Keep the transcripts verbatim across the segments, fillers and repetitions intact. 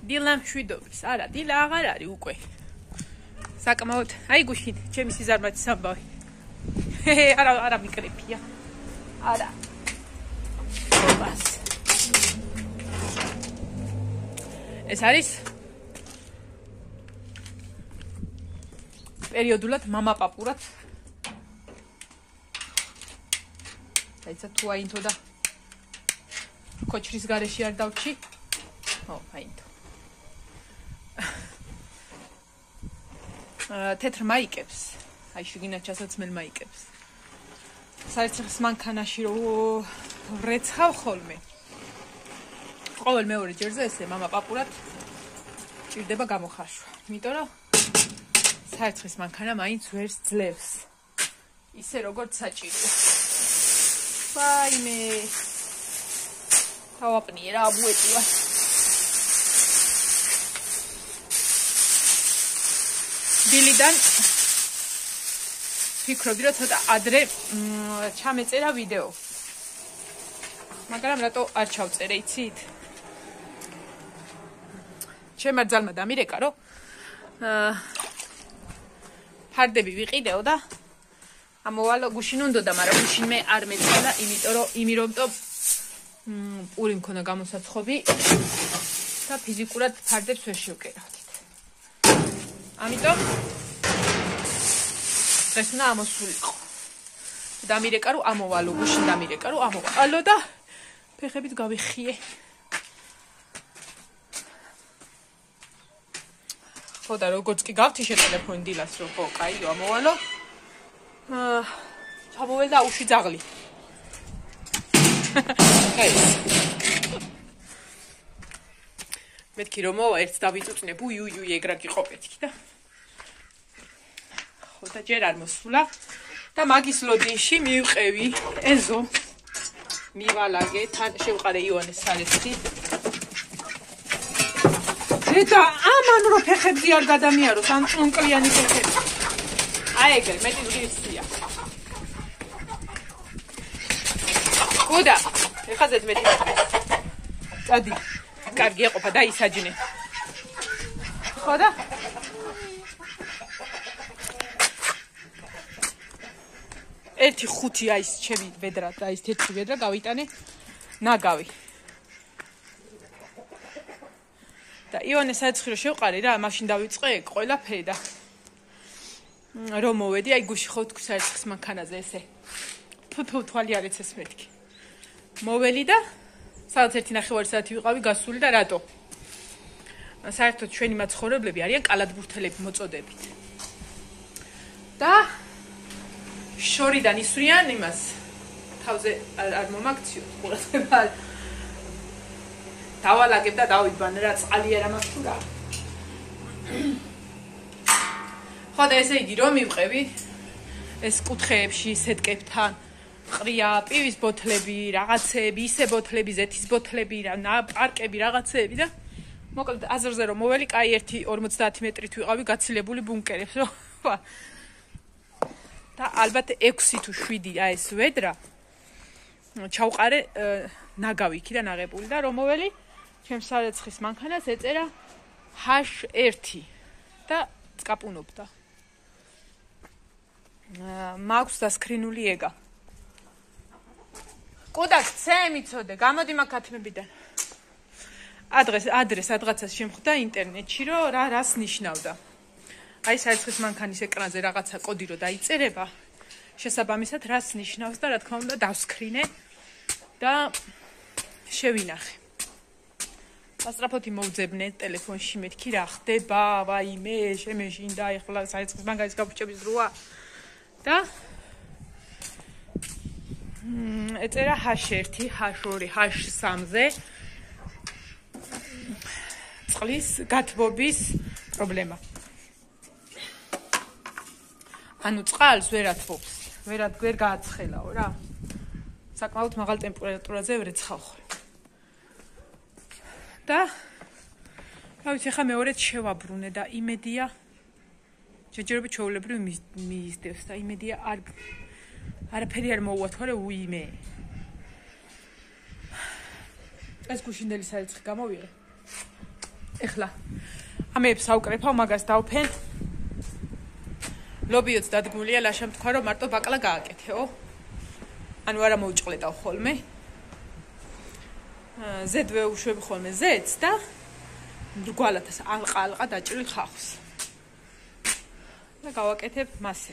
დილამ შვიდობის. არა, დილა აღარ არის უკვე. საკმაოდ, აი გუშინ, ჩემი სიზარმაცის ამბავი. არა, არა მიკრიფია. არა. ობას. ეს არის პერიოდულად мама პაპურად. დაიცა თუ აინთო და კოჩრის გარეშე არ დავჩი. ო, აინთო. თეთრ მაიკებს, აი შიგნით ჩასაცმელ მაიკებს. საერთოდ მანქანაში რო რეცხავ ხოლმე. ყოველ მეორე ჯერზე ესე мама პაპურად ჭირდება გამოხარშვა. იმიტომ რომ საერთოდ მანქანა მაინც ვერს ძლევს. ისე როგორც საჭიროა. ვაიმე. თავაპნიე რა აბუეტივა. დილიდან ფიქრობდი რომ ცოტა ადრე ჩამეწერა ვიდეო. მაგრამ რატო არ ჩავწერე, იცით? ჩემმა ძალმა დამირეკა რომ ფარდები ვიყიდეო და ამოვალო გუშინ უნდოდა, მაგრამ გუშინ მე არ მეწელა, იმიტომ რომ იმირობდო პური მქონა გამოსაცხობი და ფიზიკურად ფარდებს ვერ შევკერავდით. ამიტომ დღეს უნდა ამოსულიყო. დამირეკა რომ ამოვალო, გუშინ დამირეკა რომ ამოვალო და ფეხებით გავიხიე. ხო და როგორც კი გავთიშე ტელეფონი დილას რომ ხო, კაიო, ამოვალო. აა ჩამოვალ და უში ძაღლი. აი. მეთქი რომ მოვა ერთს დავიწუწნე, ბუ იუ იუ ეგრა გიყო მეთქი და ხო და ჯერ არ მოსულა და მაგის ლოდინში მივყევი ეზო მივალაგე თან შევყარე იონეს სალეცი და ამან რო ფეხებზე არ გადამიაროს ამ წუნკლიანი ფეხები აი ეგრე მეტი ზღისია კუდა ეხაზეთ მეტი წადი კარგი ეყოფა და ისაჯნე ხო და ერთი ხუთი აის ჩემი ვედრა და ის თეთრი ვედრა გავიტანე ნაგავი და იონეს საცხირო შევყარე რა მაშინ დავიწყე ყველაფერი და რომ მოვედი აი გუში ხო თქვი საცხის მანქანაზე ესე თუ თუ თვალი არ ეცეს მეთქი მოველი და სადაც ერთი ნახევარი საათი ვიყავი გასული და რატო საერთოდ ჩვენი მაცხოვრებლები არიან კალათბურთელები მოწოდებით და შორიდან ისვრიან იმას თავზე არ მომაქციო ყურადღება დავალაგებ და დავიბანე რა წყალი არა მაქვს თუ რა ხო და ესე იგი რომ მივყევი ეს კუთხეებში სეტკებთან ყრია პივის ბოთლები რაღაცეები ისე ბოთლები ზეთის ბოთლები რა პარკები რაღაცეები და მოკლედ აზრზე რომ მოველი კაი ერთი ორმოცდაათი მეტრით ვიყავი გაცილებული ბუნკერებს რო და ალბათ ექვსი თუ შვიდი აი ეს ვედრა ჩავყარე ნაგავი იქიდან აღებული და რომ მოველი ჩემს სარეცხის მანქანას ეწერა ჰ ერთი და წკაპუნობდა მაქვს დასკრინული ეგა კუდა ცემიცოდე გამოდი მაქათმებიდან ადრეს ადრეს ადღაცას შემხვდა ინტერნეტში რომ რა რას ნიშნავდა აი საერთოდ მანქანის ეკრანზე რაღაცა კოდი რო დაიწერება შესაბამისად რას ნიშნავს და რა თქმა უნდა დავსკრინე და შევინახე ასტრაფოთი მოვძებნე ტელეფონში მეთქი რა ხდება ვაიმე შემეშინდა ეხლა საერთოდ მანქანის გაფრჩების დროა და ეწერა ჰ ერთი ჰ ორი ჰ სამზე წყლის გათბობის პრობლემა ანუ წყალს ვერ ათბობს, ვერ ვერ გააცხელაო რა. საკმაოდ მაღალ ტემპერატურაზე ვერეცხავ ხოლმე. და რა ვიცი, ხა მეორეც შევაბრუნე და იმედია ჯერჯერობით ჩვეულებრივ მიიზდევს და იმედია არ არაფერი არ მოუვა თორე უიმე. ეს გუშინდელი საერცხი გამოვიღე. ეხლა ამებს ავკრეფავ, მაგას დავფენ. ლობიოც დადგმულია, ლაშამ თქვა რომ მარტო ბაკლა გააკეთეო. ანუ არა მოუჭყლედავ ხოლმე. ზედვე უშვები ხოლმე ზედს და რგვალათას ალყა-ალყა დაჭრილ ხახს. და გავაკეთებ მასე.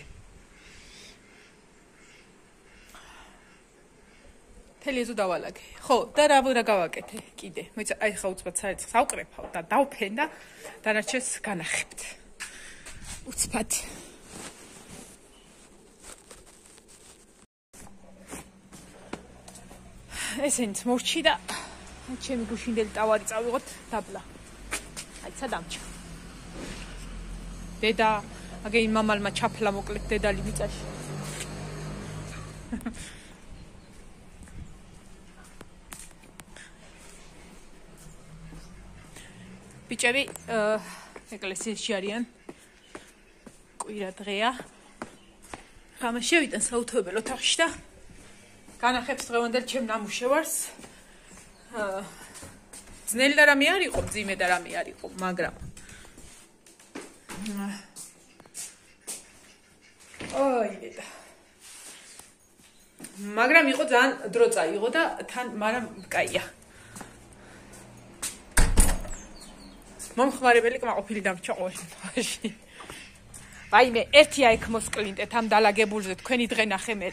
თელი ეზო დავალაგე. ხო, და რა რა გავაკეთე კიდე. მოიცა აი ხა უცბად საერთოდ ავკრეფავ და დავფენ და დანარჩენს განახებთ. უცბად. ესენიც მორჩი და ჩემი გუშინდელი ტავარი წავიღოთ დაბლა. აიცა დამჭა. დედა, აგენ მამალმა ჩაფლა მოკლედ დედალი მიწაში. ბიჭები, ეკლესიაში არიან. კვირა დღეა. ხამა შევიტან საუთოებელ ოთახში და განახებს დღევანდელ ჩემ ნამუშევარს. ძნელი და რამე არ იყო, მძიმე და რამე არ იყო, მაგრამ ოი დედა. მაგრამ იყო ძალიან დრო წაიღო და თან, მაგრამ კაია. მომხმარებელი კმაყოფილი დამრჩა ყოველ შემთხვევაში. ვაიმე, ერთია ეგ მოსკლინტეთ ამ დალაგებულზე თქვენი დღე ნახე მე.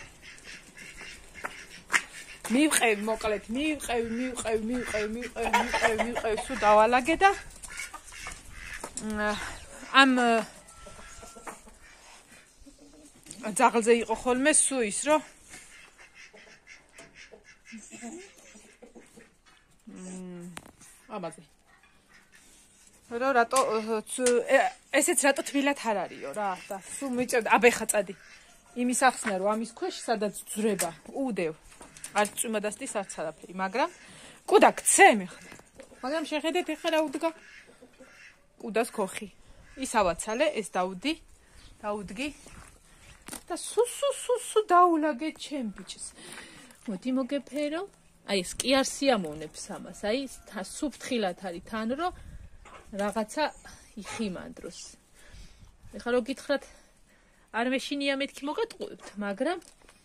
მივყევი მოკლედ, მივყევი, მივყევი, მივყევი, მივყევი, მივყევი, მივყევი, სულ დავალაგე და ამ ძაღლზე იყო ხოლმე სულ ის, რომ აბაზე რა რატო ესეც რატო თბილად არ არისო რა და სულ მიწერდა აბეხა წადი იმის ახსნა რომ ამის ქვეშ სადაც ძრება უდევ არ წვიმადასტის არც არაფერი მაგრამ კუდა გცე მეხლა მაგრამ შეხედეთ ეხლა რა უდგა კუდას ქოხი ის ავაცალე ეს დაუდი დაუდგი და სუ სუ სუ სუ დაულაგე ჩემ ბიჭს მოდი მოგეფერო აი ეს კი არ სიამოვნებს ამას აი სუ ფრთხილად არის თან რომ რაღაცა იხიმანდროს. ეხლა რო გითხრათ არ მეშინია მეთქი მოგატყუებთ, მაგრამ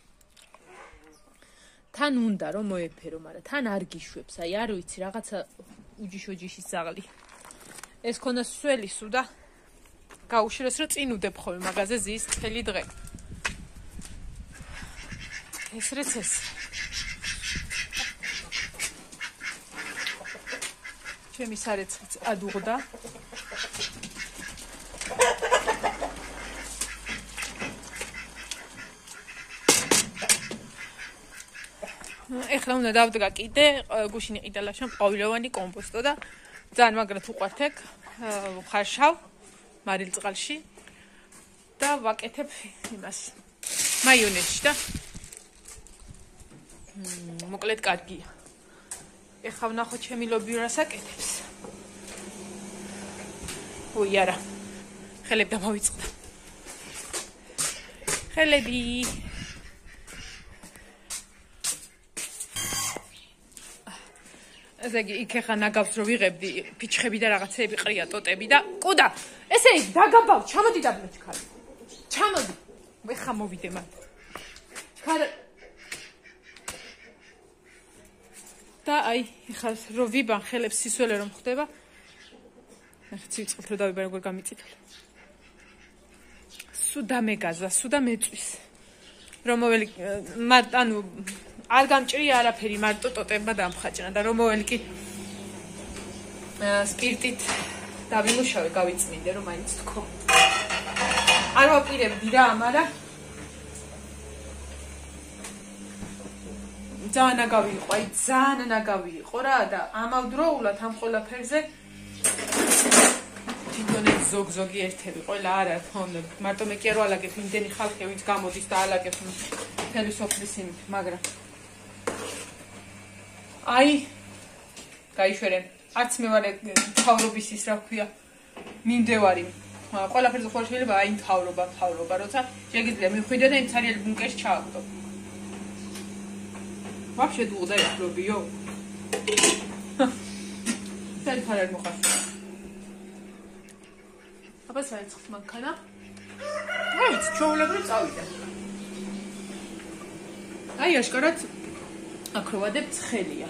თან უნდა რომ მოეფერო, მაგრამ თან არ გიშვებს. აი არ ვიცი, რაღაცა უჯიშოჯიშის ზაღლი. ეს ქონა სველი სუ და გაუშვეს რომ წინ უდებ ხოლმე მაგაზე ზის მთელი დღე. ეს რეც ეს ჩემი სარეცხიც ადუღდა. ეხლა უნდა დავდგა კიდე გუშინი ყიდალაშამ ყვავილოვანი კომპოსტო და ძალიან მაგრად უყვართ ეგ ხარშავ მარილწყალში და ვაკეთებ იმას მაიონეზში და მოკლედ კარგია. ეხლა ვნახოთ ჩემი ლობიო რას აკეთებს. ой არა. ხელები დამოვიწყდა. ხელები. ესე იგი იქ ეხლა ნაგავს რო ვიღებდი ფიჩხები და რაღაცეები ყრია ტოტები და კუდა ესე იგი დაგაბავ ჩამოდი დაბლა ჩქარი. ჩამოდი. ეხლა მოვიდე მათ. ჩქარი და აი ეხლა რო ვიბან ხელებს სისველე რომ ხდება ეხლა ცივწყლით რო დავიბან როგორ გამიწითალ სუ დამეგაზა სუ და მეწვის რომოველი ანუ არ გამჭრია არაფერი მარტო ტოტებმა დამხაჭნა და რომოველი კი სპირტით დავიმუშავე გავიწმინდე რომ მაინც თქო არ ვაპირებდი რა ამარა ძალიან ნაგავი იყო, აი ძალიან ნაგავი იყო რა და ამავდროულად ამ ყველაფერზე თვითონ ზოგ-ზოგი ერთები ყველა არა თქონდა მარტო მე კი არ ვალაგებ იმდენი ხალხი ვინც გამოდის და ალაგებს მთელი სოფლის იმით მაგრამ აი გაიშვერე არც მე ვარ თავრობის ის რა ქვია მიმდევარი ყველაფერზე ხო შეიძლება აი თავრობა თავრობა როცა შეგიძლია მიხვიდე და იმ ცარიელ ბუნკერში ჩააგდო вообще дууда я пробую. Цель фарер мухас. აბას აიწყს მანქანა. აი, ჩაულებრი წავიდა. აი, აშკარად აქ რო ვადებ ცხელია.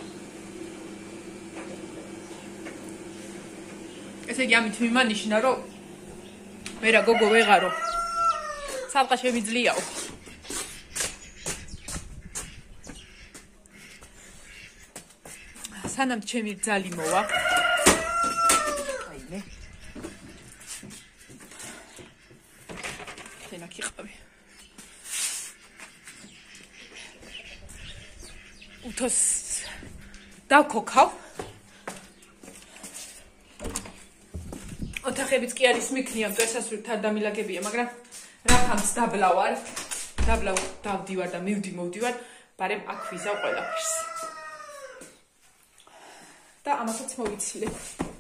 ესე იგი ამით მიმანიშნა, რომ მე რა გოგო ვეღარო. სადღა შემიძლიაო. სანამ ჩემი ძალი მოვა. აიმე. თენა ქიყავი. უთოს დავქოქავ. ოთახებიც კი არის მიქნია, წესასწრით არ დამილაგებია, მაგრამ რახამს დაბლავარ. დაბლავ დავდივარ და მივდი მოვდივარ, ბარემ აქ ვიზავ ყველაფერს. და ამასაც მოვიცილებ.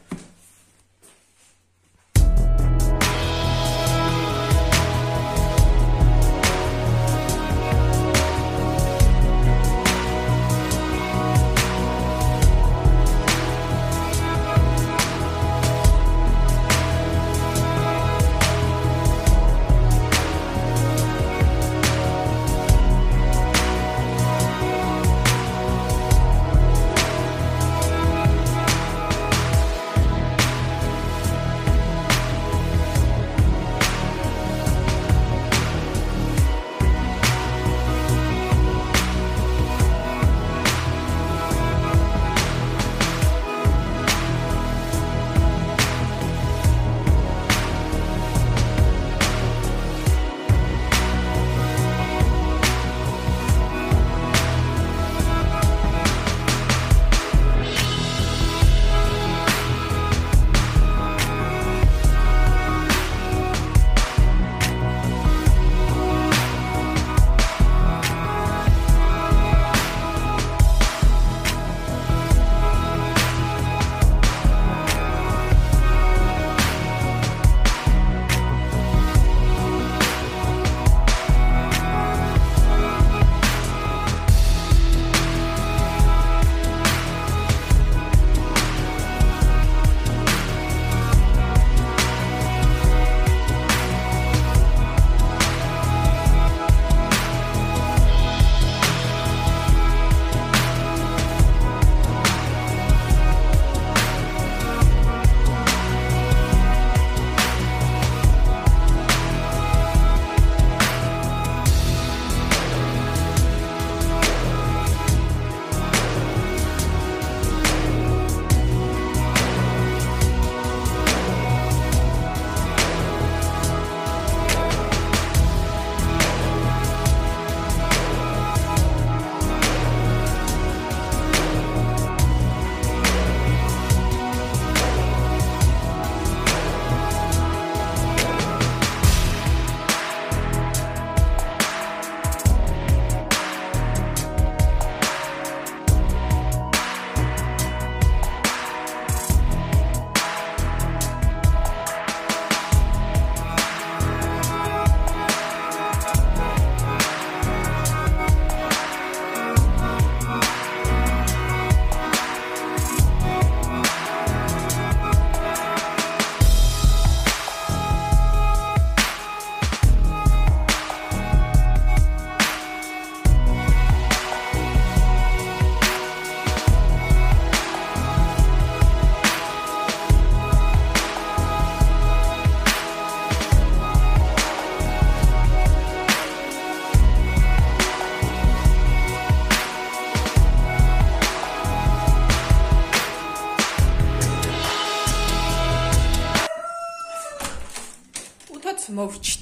მოვჭით.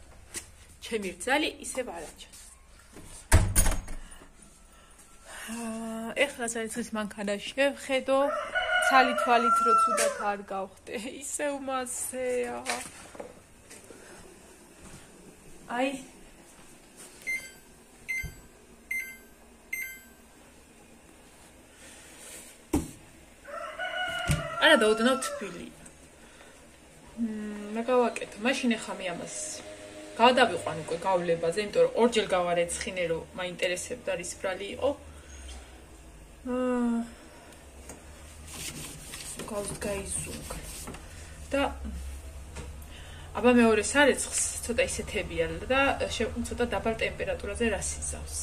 ჩემი რძალი ისევ არაჩას. აა ეხლა საერთოდ მანქანა შევხედო, ცალი თვალით რო ცუდად არ გავხდე, ისევ მასეა. აი არა დაუდნავ თბილი. მე გავაკეთე, მაშინ ახლა მე ამას გადავიყვან უკვე გავლებაზე, იმიტომ რომ ორჯერ გავარეცხინე, რომ მაინტერესებდა რის ბრალი იყო. აა გავს გაიზუგ. და აბა მეორე სარეცხს ცოტა ისეთებია და ცოტა დაბალ ტემპერატურაზე რას იზავს.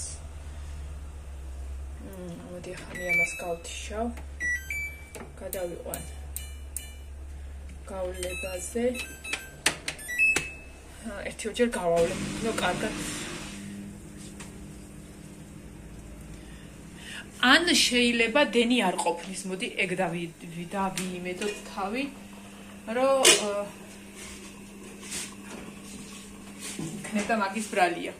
მოდი ახლა ამას გავთიშავ. გადავიყვან გავლებაზე. ერთი ოჯერ გავავლე. ნუ კარგად. ან შეიძლება დენი არ ყოფნის. მოდი ეგ დავიიმედოთ თავი, რომ იქნება მაგის ბრალია.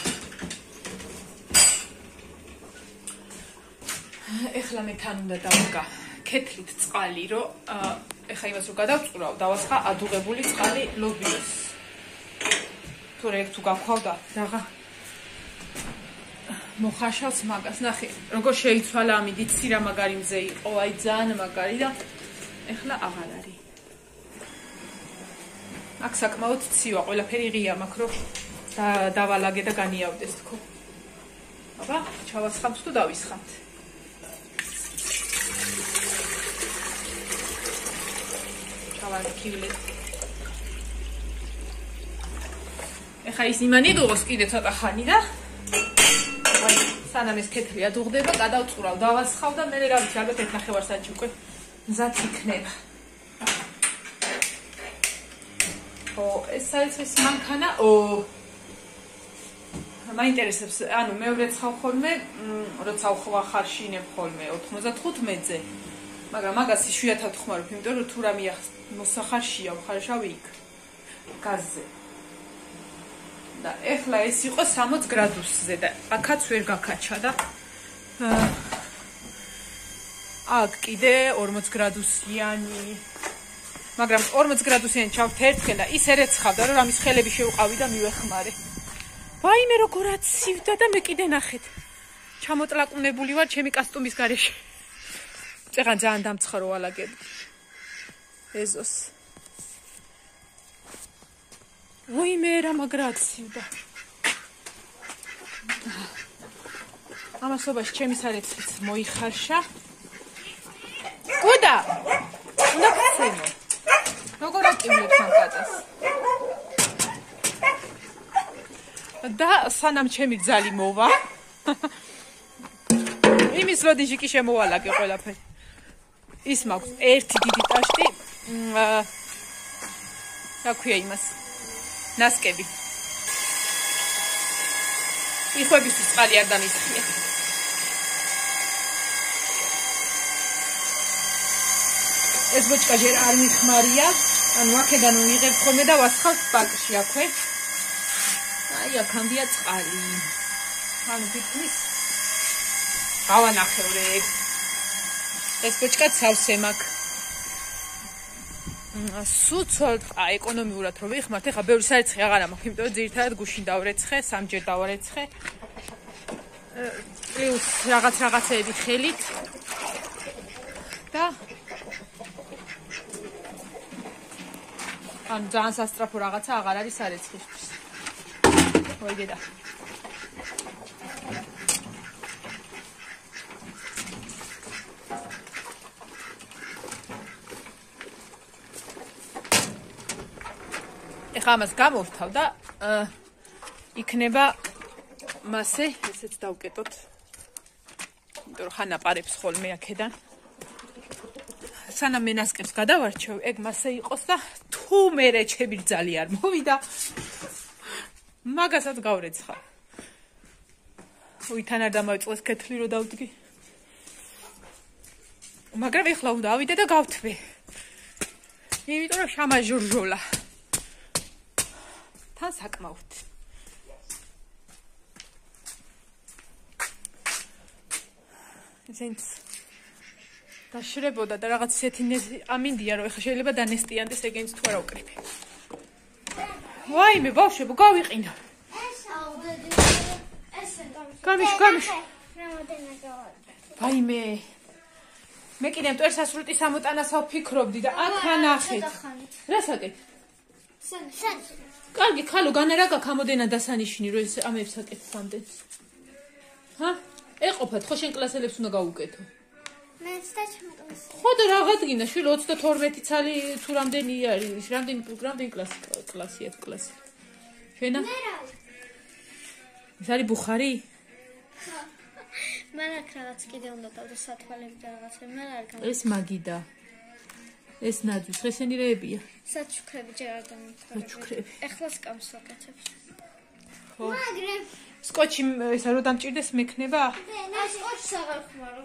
ეხლა მე თან უნდა დავგა კეთლით წყალი, რომ ეხლა იმას რომ გადავწურავ, დავასხა ადუღებული წყალი ლობიოს. თორე ეგ თუ გავხავდა რაღა მოხაშავს მაგას. ნახე, როგორ შეიცვალა ამით ცირა მაგარი მზე იყო, აი ძალიან მაგარი და ეხლა აღარ არის. აქ საკმაოდ ცივა, ყველაფერი ღია მაქვს, რომ დავალაგე და განიავდეს თქო. აბა, ჩავასხამთ თუ დავისხამთ. ჩავარქივლეთ. ეხა ის იმანი დუღოს კიდე ცოტა ხანი და აი, სანამ ეს კეთლი ადუღდება, გადავწურავ, დავასხავ და მე რა ვიცი, ალბათ ერთ ნახევარსაათში უკვე მზად იქნება. ო, ეს საერთოდ მანქანა, ო მაინტერესებს, ანუ მეორე ცხავ ხოლმე, როცა ხარშინებ ხოლმე ოთხმოცდათხუთმეტზე, მაგრამ მაგას იშვიათად ხმარობ, იმიტომ რომ თუ რამე მოსახარშია, ხარშავი იქ გაზზე. და ეხლა ეს იყო სამოც გრადუსზე და აქაც ვერ გაკაჩა და აქ კიდე ორმოც გრადუსიანი, მაგრამ ორმოც გრადუსიანი ჩავთ ერთხელ და ის ერეცხავდა, რომ ამის ხელები შევყავი და მივეხმარე. ვაიმე როგორაც ცივდა და მე კიდე ნახეთ. ჩამოტლაკუნებული ვარ ჩემი კასტუმის გარეშე. წეღან ძალიან დამცხარო ვალაგებ. ეზოს. ვაიმე რა მაგრად ცივდა. ამასობაში ჩემი სარეცხიც მოიხარშა. გუდა! უნდა გცემო. როგორ აკივლებს ამ კატას? და სანამ ჩემი ძალი მოვა. იმის როდის კი შემოვალაგე ყველაფერი. ის მაქვს ერთი დიდი ტაშტი. რა ქვია იმას? ნასკები. იხვებისთვის წყალი არ დამისხია. ეს ბოჭკა ჯერ არ მიხმარია, ანუ აქედან ვიღებ ხოლმე და ვასხავ ბაკში აქვე. აი აქამდეა წყალი. ანუ ფიქრის გავანახევრე. ეს ბოჭკა ცავსე მაქვს. სუცოლ ეკონომიურად რო ვიხმართ, ეხა ბევრი სარეცხი აღარა მაქვს, იმიტომ რომ ძირითადად გუშინ დავრეცხე, სამჯერ დავარეცხე. პლუს რაღაც რაღაცეები ხელით. და ან ძალიან სასწრაფო რაღაცა აღარ არის სარეცხისთვის. მოიგედა. ეხლა ამას გამოვთავ და იქნება მასე, ესეც დავკეტოთ. იმიტომ რომ ხან აპარებს ხოლმე აქედან. სანამ მე ნასკებს გადავარჩევ, ეგ მასე იყოს და თუ მე ჩემი ძალი არ მოვიდა, მაგასაც გავრეცხა. უითან არ დამავიწყოს კეთლი რო დავდგი. მაგრამ ეხლა უნდა ავიდე და გავთვე. იმიტომ რომ შამაჟურჟოლა. თან საკმაოდ. ზენც დაშრებოდა და რაღაც ისეთი ამინდია, რომ ეხლა შეიძლება დანესტიანდეს ეგენიც თუ არა უკრები. ვაიმე, ბავშვებო, გავიყინა. გამიშ, გამიშ. ვაიმე. მე კიდე მტვერსასრუტის ამოტანასა ვფიქრობდი და აქ ანახეთ. რა საკეთ? სენ, სენ. კარგი, ხალო, განარა გაქვს ამოდენა დასანიშნი, რომ ეს ამებს აკეთს ამდენს. ჰა? ეყოფათ, ხო შენ კლასელებს უნდა გაუკეთო. მეც და ჩემს. ხო და რა გადგინა შვილ ოცდათორმეტი ცალი თუ რამდენი არის რამდენი რამდენი კლასი კლასია კლასი შენა მე რა ეს არის ბუხარი მან აქ რაღაც კიდე უნდა დავდო სათვალები და რაღაცა მე არ გამი ეს მაგიდა ეს ნაძვის ხესენირეებია საჩუქრები ჯერ არ დამიფრე საჩუქრები ეხლა სკამს ვაკეთებ ხო მაგრებ სკოჩი ეს რო დამჭირდეს მექნება და სკოჩს აღარ ხმარო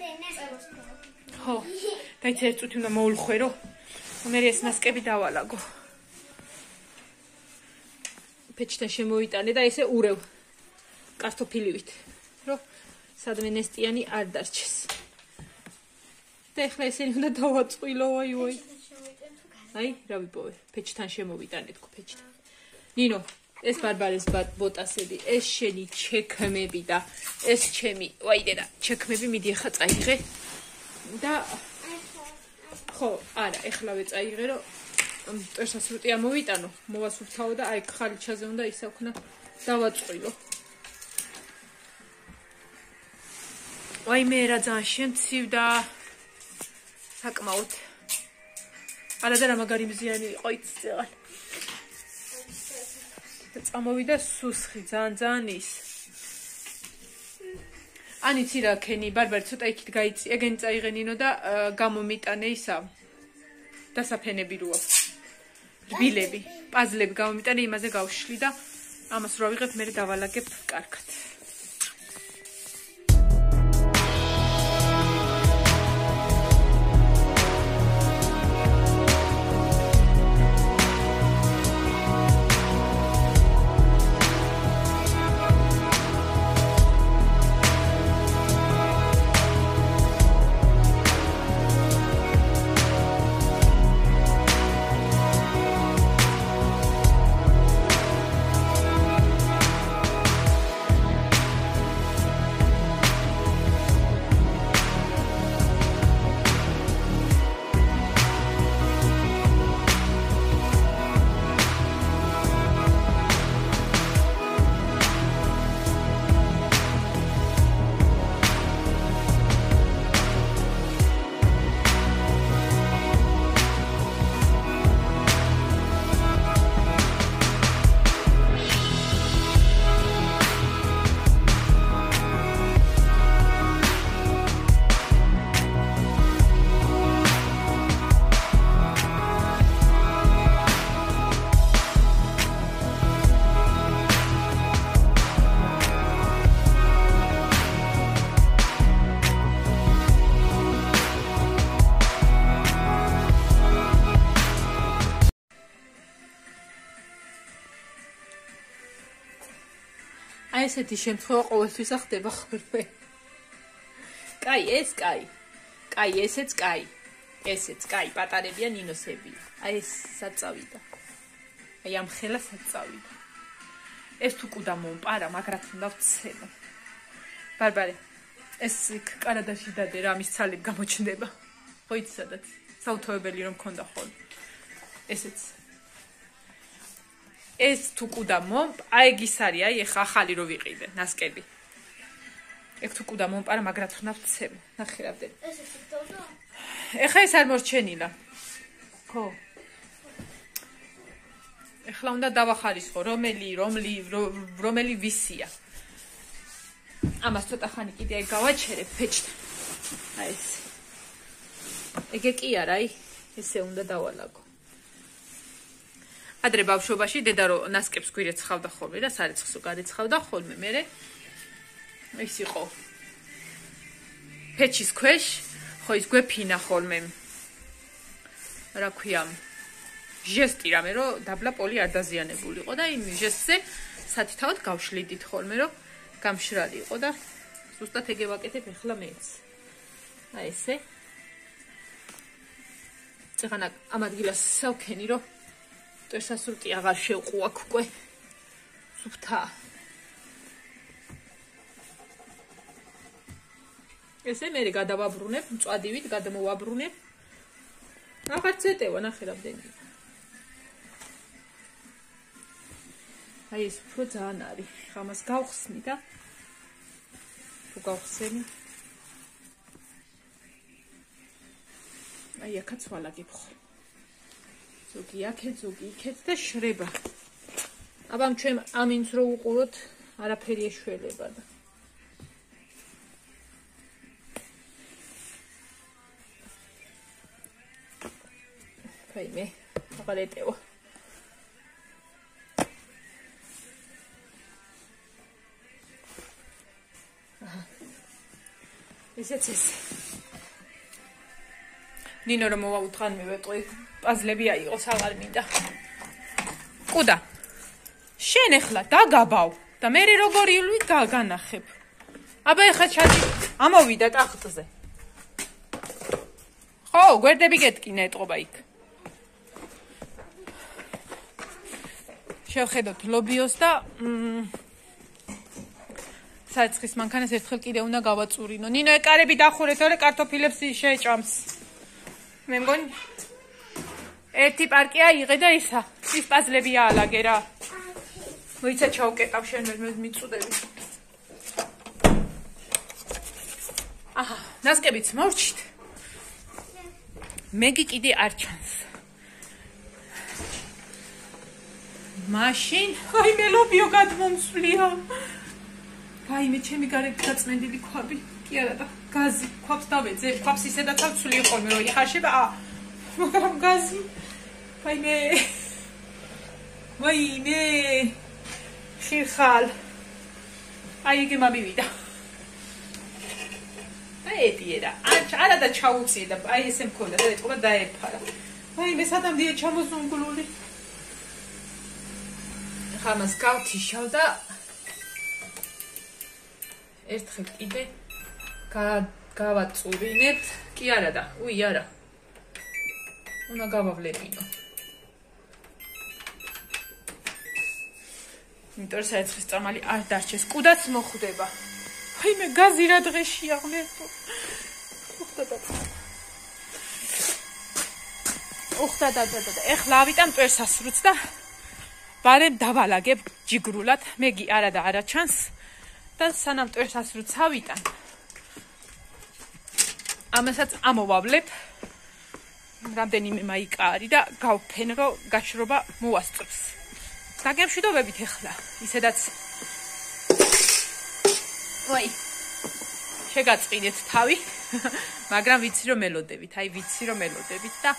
ხო დაიცა ერთ წუთი უნდა მოულხვერო მე ეს ნასკები დავალაგო პეჩთან შემოვიტანე და ესე ურევ კარტოფილივით რომ სადმე ნესტიანი არ დარჩეს და ეხლა ესენი უნდა დავაწყვილო აი ვაი აი რა ვიპოვე პეჩთან შემოვიტანე თქო პეჩთან ნინო ეს ბარბარეს ბოტასები ეს შენი ჩექმები და ეს ჩემი ვაი დედა ჩექმები მიდი ახლა წაიღე და ხო არა ეხლავე წაიღე რომ წერსასრუტი ამოვიტანო მოვასუფთავო და აი ხალიჩაზე უნდა ისაქვნა დავაწყვილო ვაი მე რა ძალიან შემცივდა საკმაოდ არა და რა მაგარი მზიანი იყო იცი წამოვიდა სუსხი ძალიან ძალიან ის ანიცი რა ქენი ბარბარი ცოტა იქით გაიწი ეგენი წაიღენინო და გამომიტანე ისა დასაფენები როა რბილები პაზლები გამომიტანე იმაზე გავშლი და ამას რო ავიღებ მე დავალაგებ კარგად აი ესეთი შემთხვევა ყოველთვის ხდება ხოლმე. კაი, ეს კაი. კაი, ესეც კაი. ესეც კაი, პატარებია ნინოსებია. აი ეს საწავიდა. აი ამ ხელა საწავიდა. ეს თუ კუდა მომპარა, მაგრად უნდა ვცემო. ბარბარე, ეს კარადაში დადე რა მის ცალებ გამოჩნდება. ხო იცი სადაც საუთოებელი რომ მქონდა ხოლმე. ესეც ეს თუ კუდა მომპ, აი ეგ ის არის, აი ეხა ახალი რო ვიყიდე, ნასკები. ეგ თუ კუდა მომპარა, მაგრად უნდა ვცემო. ნახე რავდე. ეს ის დავდო? ეხა ეს არ მორჩენილა. ხო. ეხლა უნდა დავახარისხო, რომელი, რომელი, რომელი ვისია. ამას ცოტა ხანი კიდე აი გავაჩერებ ფეჩთან. აი ეს. ეგ კი არა, აი ესე უნდა დავალაგო. ადრე ბავშვობაში დედა რო ნასკებს გვირეცხავდა ხოლმე და სარეცხსო გარეცხავდა ხოლმე მე ის იყო ფეჩის ქვეშ ხო ის გვეფინა ხოლმე რა ქვია ჟესტი რამე რო დაბლა პოლი არ დაზიანებულიყო და იმ ჟესტზე სათითაოდ გავშლიდით ხოლმე რომ გამშრალი იყო და ზუსტად ეგ ვაკეთებ ახლა მეც აი ესე წეღანა ამ ადგილას სავქენი რომ წერსასრუტი აღარ შევყო აქ უკვე სუფთა ესე მე გადავაბრუნებ მწვადივით გადამოვაბრუნებ აღარ ცეტევა ნახე რამდენი აი ეს უფრო ძალიან არის ხამას გავხსნი და თუ გავხსენი აი აქაც ვალაგებ ხო. ზოგი აქეთ, ზოგი იქეთ და შრება. აბა ჩვენ ამინს რო უყუროთ, არაფერი ეშველება და. ფაიმე, აღარ ეტევა. ესეც ეს. ნინო რომ მოვაუთხან მივეტყვი, პაზლები აიღოს აღარ მინდა. კუდა. შენ ახლა დაგაბავ და მე როგორი ილვი გაგანახებ. აბა ეხა ჩადი, ამოვიდა ტახტზე. ხო, გვერდები გეტკინა ეტყობა იქ. შევხედოთ ლობიოს და საცხის მანქანას ერთხელ კიდე უნდა გავაწურინო. ნინო ეკარები დახურეთ, ორე კარტოფილებს შეჭამს. მე მგონი ერთი პარკი აიღე და ისა, ის პაზლები აალაგე რა. მოიცა ჩავკეტავ შენ მე მიწუდები. აჰა, ნასკებიც მოვჭით. მეგი კიდე არ ჩანს. მაშინ, აი მე ლობიო გადმომსვლია. აი მე ჩემი გარეთ გაწმენდილი ქვაბი. კი არა და გაზი, ქვაბს დავეძე, ქვაბს ისედაც ავცვლი ხოლმე რომ იხარშება. მაგრამ გაზი. აი მე. აი მე. ხიხალ. აი იგი მამივიდა. აი ეტიერა. არა და ჩაუწიე და აი ესე მქონდა და ეთქობა დაეფარა. აი მე სადამდეა ჩამოზუნგლული. ხამას გავთიშავ და ერთხელ კიდე გავაწურინეთ. კი არა და, უი არა. უნდა გავავლებინო. იმიტომ რომ საეცხლის წამალი არ დარჩეს. კუდაც მოხვდება. აი მე გაზი რა დღეშია ღმერთო. უხდა და უხდა და და და ეხლა ავიტან პერსასრუც და ბარემ დავალაგებ ჯიგრულად. მეგი არა და არა ჩანს. და სანამ პერსასრუც ავიტან. ამასაც ამოვავლებ. რამდენიმე მაიკა არის და გავფენ რომ გაშრობა მოასწრებს. დაგემშვიდობებით ეხლა. ისედაც ვაი შეგაწყინეთ თავი, მაგრამ ვიცი რომ მელოდებით, აი ვიცი რომ მელოდებით და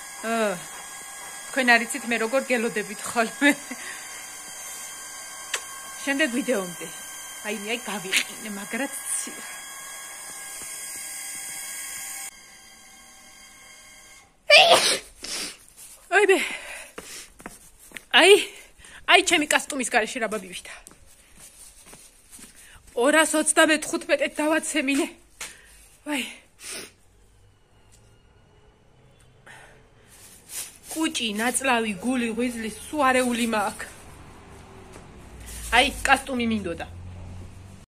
თქვენ არიცით მე როგორ გელოდებით ხოლმე. შემდეგ ვიდეომდე. აი მე გავიყინე, მაგრად ცივა. აი ბე. აი, აი ჩემი კასტუმის გარეშე რა ბაბივიდა. ორას ოცდამეთხუთმეტეთ დავაცემინე. ვაი. კუჭი, ნაწლავი, გული, ღვიძლი, სუ არეული მაქვს. აი, კასტუმი მინდოდა.